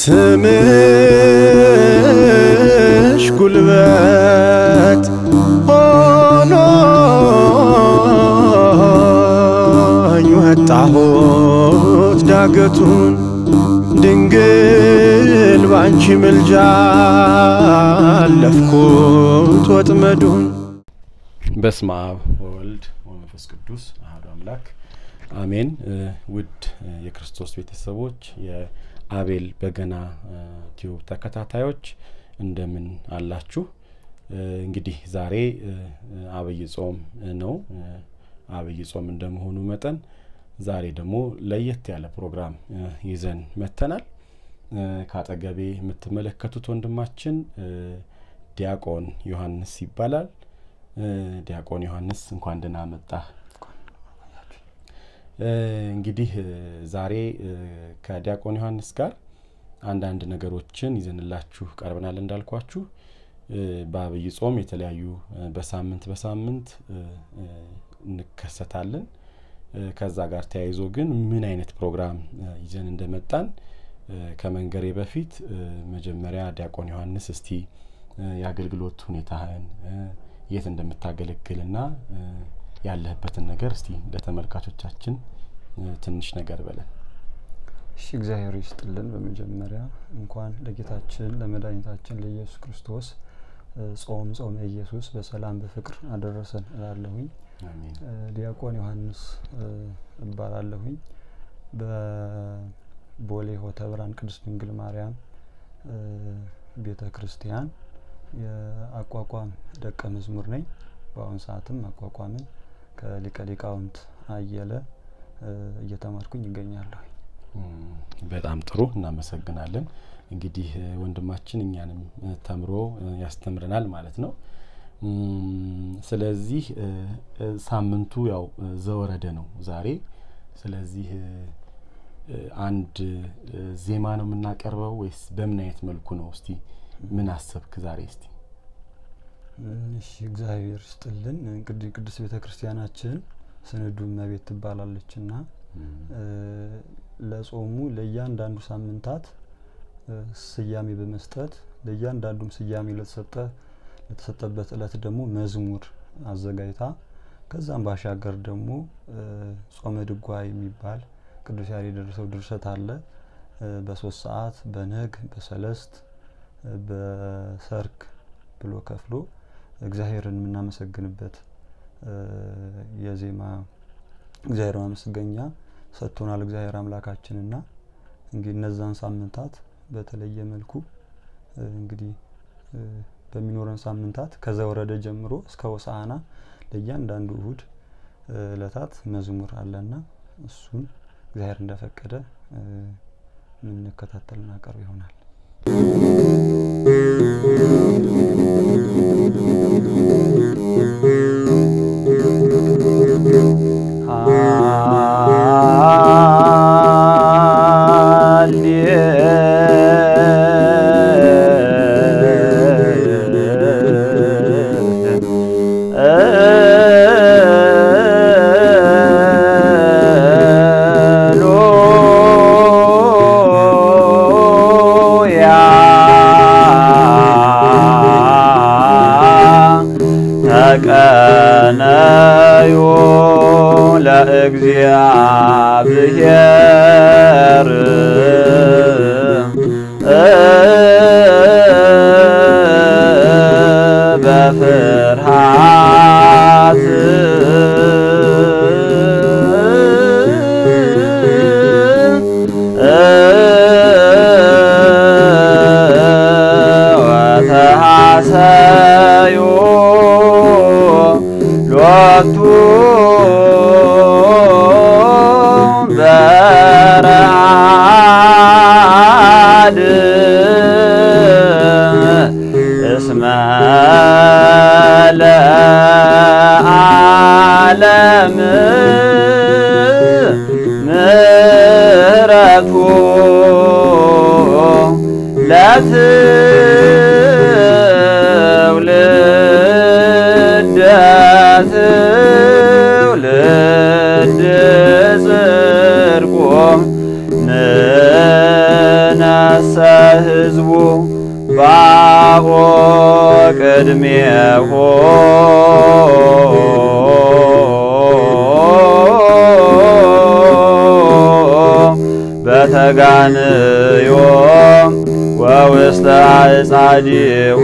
ስምሽ ጉልበት ሆኖኝ ወጣሁት ዳገቱን ድንግል ባንቺ ምልጃ አለፍኩት ወጥመዱን። በስመ አብ ወወልድ ወመንፈስ ቅዱስ አሐዱ አምላክ አሜን። ውድ የክርስቶስ ቤተሰቦች የአቤል በገና ቲዩብ ተከታታዮች እንደምን አላችሁ? እንግዲህ ዛሬ አብይ ጾም ነው። አብይ ጾም እንደመሆኑ መጠን ዛሬ ደግሞ ለየት ያለ ፕሮግራም ይዘን መተናል። ካጠገቤ የምትመለከቱት ወንድማችን ዲያቆን ዮሐንስ ይባላል። ዲያቆን ዮሐንስ እንኳን ደህና መጣህ። እንግዲህ ዛሬ ከዲያቆን ዮሐንስ ጋር አንዳንድ ነገሮችን ይዘንላችሁ ቀርበናል። እንዳልኳችሁ በአብይ ጾም የተለያዩ በሳምንት እንከሰታለን። ከዛ ጋር ተያይዞ ግን ምን አይነት ፕሮግራም ይዘን እንደመጣን ከመንገሬ በፊት መጀመሪያ ዲያቆን ዮሐንስ እስቲ ያገልግሎት ሁኔታህን የት እንደምታገለግልና ያለህበትን ነገር እስቲ ለተመልካቾቻችን ትንሽ ነገር በለን። እሺ፣ እግዚአብሔር ይስጥልን። በመጀመሪያ እንኳን ለጌታችን ለመድኃኒታችን ለኢየሱስ ክርስቶስ ጾም ኢየሱስ በሰላም በፍቅር አደረሰን እላለሁኝ። አሜን። ዲያቆን ዮሐንስ እባላለሁኝ። በቦሌ ሆተብራን ቅድስት ድንግል ማርያም ቤተክርስቲያን የአቋቋም ደቀ መዝሙር ነኝ። በአሁን ሰዓትም አቋቋምን ከሊቀ ሊቃውንት አየለ እየተማርኩኝ ይገኛለሁ። በጣም ጥሩ፣ እናመሰግናለን። እንግዲህ ወንድማችን እኛንም ተምሮ ያስተምረናል ማለት ነው። ስለዚህ ሳምንቱ ያው ዘወረደ ነው ዛሬ። ስለዚህ አንድ ዜማ ነው የምናቀርበው ወይስ በምን አይነት መልኩ ነው? እስቲ ምን አሰብክ ዛሬ? እስቲ እሺ፣ እግዚአብሔር ይስጥልን። እንግዲህ ቅድስት ቤተክርስቲያናችን ስንዱ እመቤት ትባላለችና ለጾሙ ለእያንዳንዱ ሳምንታት ስያሜ በመስጠት ለእያንዳንዱም ስያሜ ለተሰጠበት ዕለት ደግሞ መዝሙር አዘጋጅታ ከዛም ባሻገር ደግሞ ጾመ ድጓ የሚባል ቅዱስ ያሬድ የደረሰው ድርሰት አለ። በ3 ሰዓት በነግ በሰለስት በሰርክ ብሎ ከፍሎ እግዚአብሔርን የምናመሰግንበት የዜማ እግዚአብሔር ማመስገኛ ሰጥቶናል እግዚአብሔር አምላካችንና እንግዲህ እነዛን ሳምንታት በተለየ መልኩ እንግዲህ በሚኖረን ሳምንታት ከዘወረደ ጀምሮ እስከ ሆሳዕና ለእያንዳንዱ እሁድ ዕለታት መዝሙር አለና እሱን እግዚአብሔር እንደፈቀደ እንከታተልና ቀርብ ይሆናል። ተቀነዩ ለእግዚአብሔር በፍርሃት ወተሐሰዩ ሎቱ በረአድ እስመ ለዓለም ምሕረቱ ለትውልደ ትውልድ ጽድቁ ንነሰ ሕዝቡ ባሆ ቅድሜሆ በተጋንዮ ወውስተ አዕጻዲሆ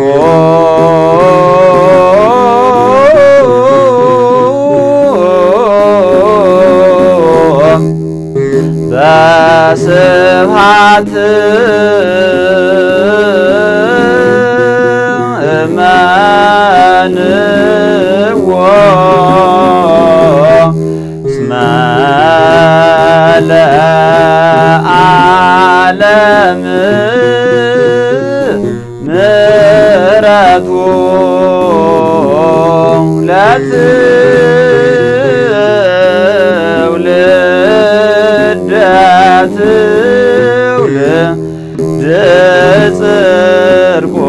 በስብሐት እመንዎ እስመ ለዓለም ምሕረቱ ለትውልደ ትውልድ ጽድቆ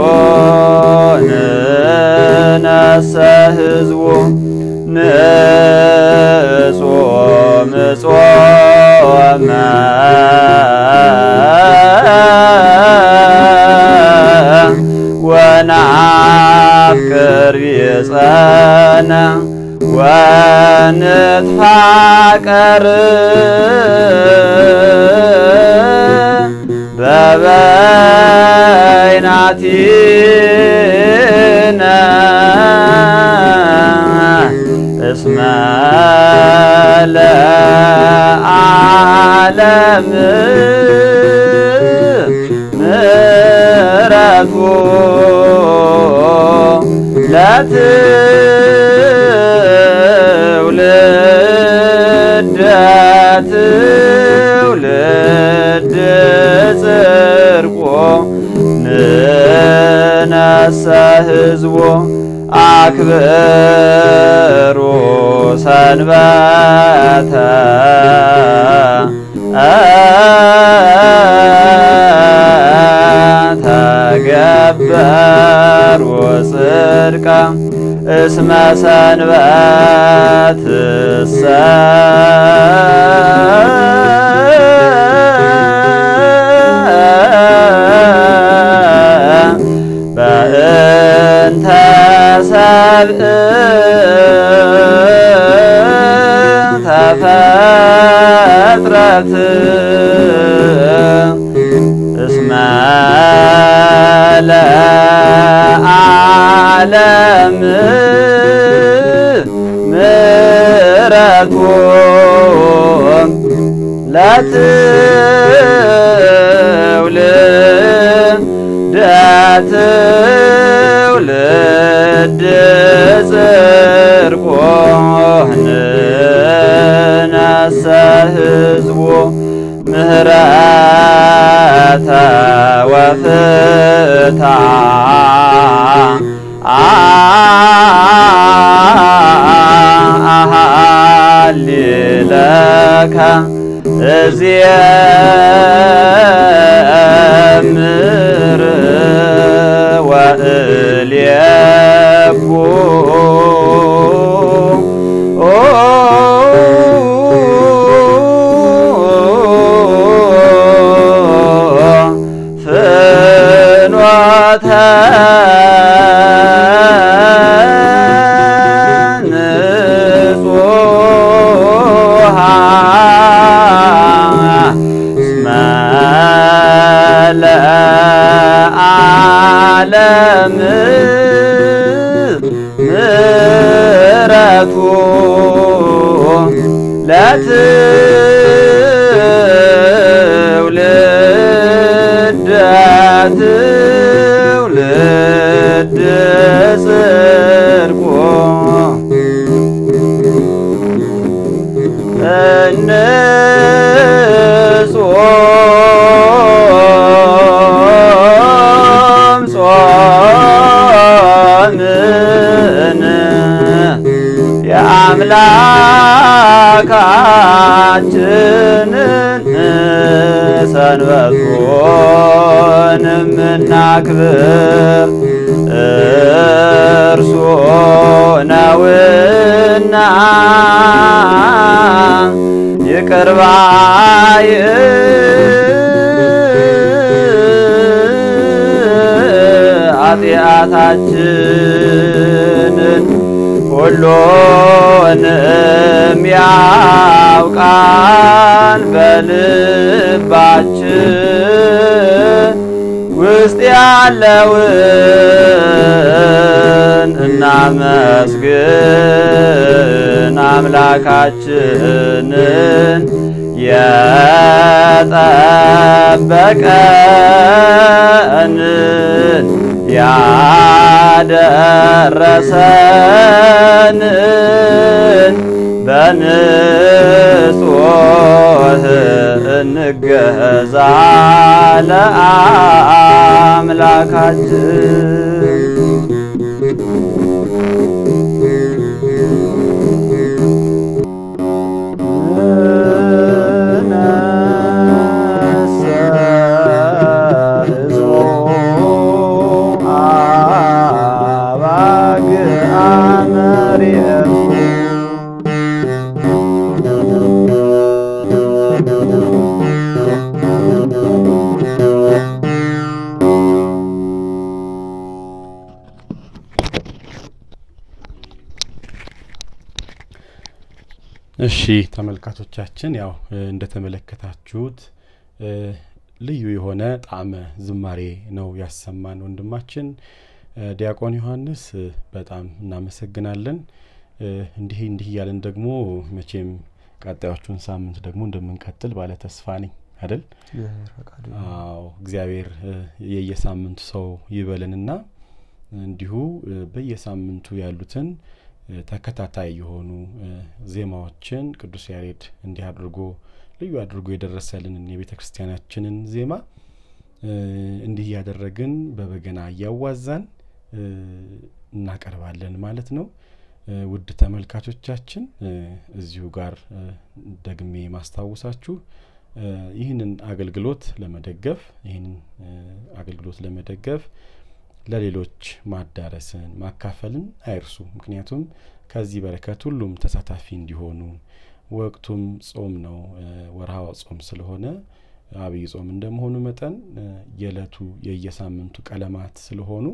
ንነሰ ሕዝቡ ንጾም ጾመ ወናፍቅር ቢጸነ ወንትፋቀር በበይናቲነ እስመ ለዓለም ምሕረቱ ለትውልደ ትውልድ ጽድቆ ንነሰ ሕዝቡ አክብሩ ሰንበተ ተገበሩ ጽድቀ እስመ ሰንበትሰ በእንተ ሰብእ ተፈጥረት እስመ ለዓለም ምሕረቱ ለትውልደ ትውልድ ጽድቆ ንነሰ ሕዝቡ ምህረተ ወፍታ አሃሊለከ እዝየምር ወእልየቡ ፍኖተ ንጹሃ እስመ ለዓለም ምሕረቱ ለትውልደ ትውልድ ጽድቆ እንጾም ጾምን የአምላካችንን ሰንበቱንም እናክብር እርሱ ነውና ይቅር ባይ ኃጢአታችንን ሁሉንም ያውቃል በልባችን ውስጥ ያለውን እናመስግን አምላካችንን የጠበቀንን ያደረሰንን በንጹህ እንገዛ ለአምላካችን እሺ ተመልካቾቻችን ያው እንደተመለከታችሁት ልዩ የሆነ ጣዕመ ዝማሬ ነው ያሰማን ወንድማችን ዲያቆን ዮሐንስ በጣም እናመሰግናለን። እንዲህ ያለን ደግሞ መቼም ቀጣዮቹን ሳምንት ደግሞ እንደምንቀጥል ባለ ተስፋ ነኝ አይደል? አዎ እግዚአብሔር የየሳምንቱ ሰው ይበለንና እንዲሁ በየሳምንቱ ያሉትን ተከታታይ የሆኑ ዜማዎችን ቅዱስ ያሬድ እንዲህ አድርጎ ልዩ አድርጎ የደረሰልን የቤተክርስቲያናችንን ዜማ እንዲህ ያደረግን በበገና ያዋዛን እናቀርባለን ማለት ነው። ውድ ተመልካቾቻችን እዚሁ ጋር ደግሜ ማስታወሳችሁ ይህንን አገልግሎት ለመደገፍ ለሌሎች ማዳረስን ማካፈልን አይርሱ። ምክንያቱም ከዚህ በረከት ሁሉም ተሳታፊ እንዲሆኑ ወቅቱም ጾም ነው ወርሃው ጾም ስለሆነ አብይ ጾም እንደመሆኑ መጠን የዕለቱ የየሳምንቱ ቀለማት ስለሆኑ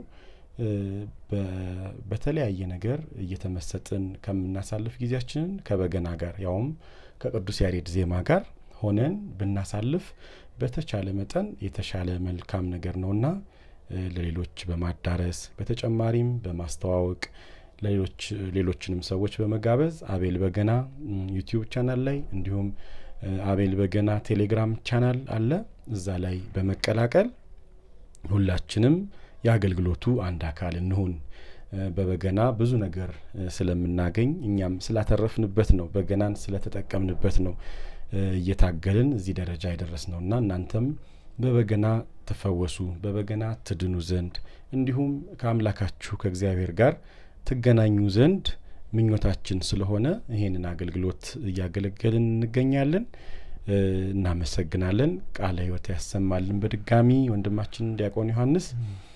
በተለያየ ነገር እየተመሰጥን ከምናሳልፍ ጊዜያችንን ከበገና ጋር ያውም ከቅዱስ ያሬድ ዜማ ጋር ሆነን ብናሳልፍ በተቻለ መጠን የተሻለ መልካም ነገር ነውና ለሌሎች በማዳረስ በተጨማሪም በማስተዋወቅ ሌሎችንም ሰዎች በመጋበዝ አቤል በገና ዩቲዩብ ቻናል ላይ እንዲሁም አቤል በገና ቴሌግራም ቻናል አለ እዛ ላይ በመቀላቀል ሁላችንም ያገልግሎቱ አንድ አካል እንሁን። በበገና ብዙ ነገር ስለምናገኝ እኛም ስላተረፍንበት ነው በገናን ስለተጠቀምንበት ነው እየታገልን እዚህ ደረጃ ያደረስነውና እናንተም በበገና ተፈወሱ በበገና ትድኑ ዘንድ እንዲሁም ከአምላካችሁ ከእግዚአብሔር ጋር ትገናኙ ዘንድ ምኞታችን ስለሆነ ይሄንን አገልግሎት ያገለገልን እንገኛለን። እናመሰግናለን። ቃለ ሕይወት ያሰማልን በድጋሚ ወንድማችን ዲያቆን ዮሐንስ